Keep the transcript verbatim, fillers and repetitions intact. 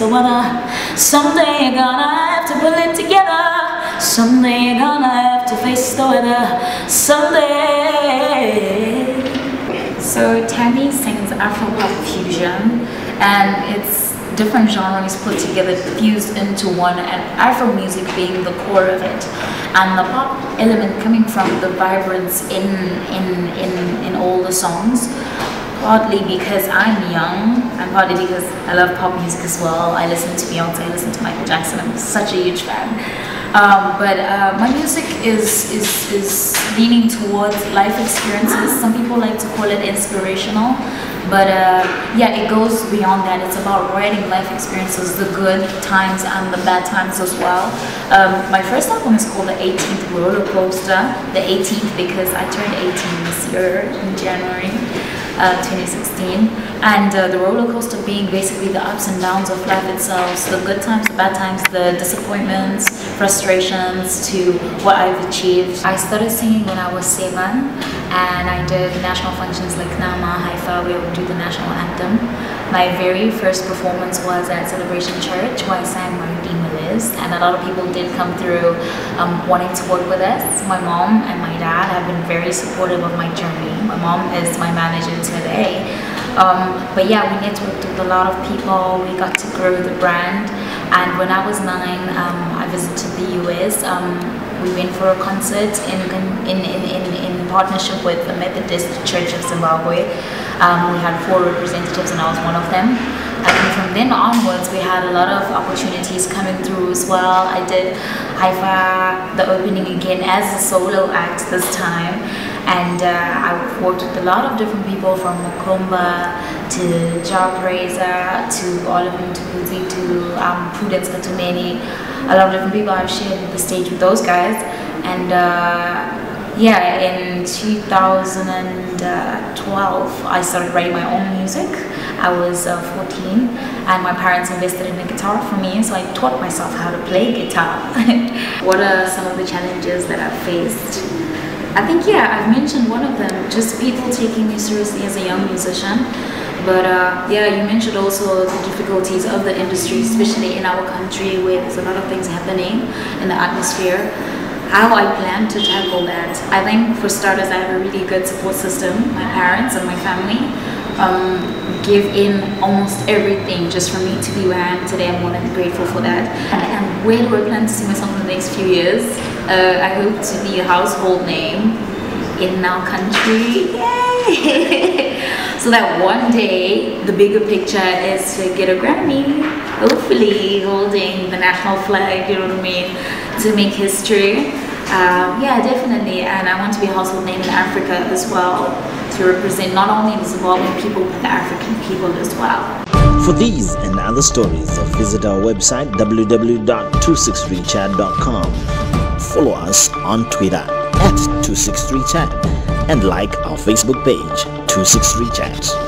the weather. Someday you're gonna have to pull it together. Someday you're gonna have to face the weather. Someday. So Tamy sings Afro-pop fusion, and it's different genres put together, fused into one, and Afro music being the core of it, and the pop element coming from the vibrance in in in in all the songs. Partly because I'm young, and partly because I love pop music as well. I listen to Beyonce, I listen to Michael Jackson. I'm such a huge fan. Um, but uh, my music is, is is leaning towards life experiences. Some people like to call it inspirational, but uh, yeah, it goes beyond that. It's about writing life experiences, the good times and the bad times as well. Um, my first album is called The eighteenth Roller Coaster. The eighteenth because I turned eighteen this year in January. Uh, twenty sixteen, and uh, the roller coaster being basically the ups and downs of life itself, so the good times, the bad times, the disappointments, frustrations, to what I've achieved. I started singing when I was seven, and I did national functions like Nama, Haifa, where we do the national anthem. My very first performance was at Celebration Church, where I sang My Redeemer Lives, and a lot of people did come through um, wanting to work with us. My mom and my dad have been very supportive of my journey. My mom is my manager today. Um, but yeah, we networked with a lot of people. We got to grow the brand, and when I was nine, um, I visited the U S. Um, we went for a concert in in, in, in, in partnership with the Methodist Church of Zimbabwe. Um, we had four representatives, and I was one of them. And from then onwards, we had a lot of opportunities coming through as well. I did Haifa, the opening again as a solo act this time. And uh, I've worked with a lot of different people, from Mukomba to Jar Praiser to Oliver Mtukuzi to um, Prudence Katumeni. A lot of different people. I've shared the stage with those guys. And uh, yeah, in two thousand twelve, I started writing my own music. I was uh, fourteen, and my parents invested in a guitar for me, so I taught myself how to play guitar. What are some of the challenges that I've faced? I think, yeah, I've mentioned one of them, just people taking me seriously as a young musician. But uh, yeah, you mentioned also the difficulties of the industry, especially in our country where there's a lot of things happening in the atmosphere. How I plan to tackle that? I think for starters, I have a really good support system. My parents and my family um, give in almost everything just for me to be where I am today. I'm more than grateful for that. And, and where do I plan to see myself in the next few years? Uh, I hope to be a household name in our country. Yay! So that one day, the bigger picture is to get a Grammy, hopefully holding the national flag, you know what I mean, to make history. Um, yeah, definitely, and I want to be a household name in Africa as well, to represent not only the Zimbabwean people, but the African people as well. For these and other stories, visit our website w w w dot two six three chat dot com. Follow us on Twitter at two six three chat and like our Facebook page two six three chat.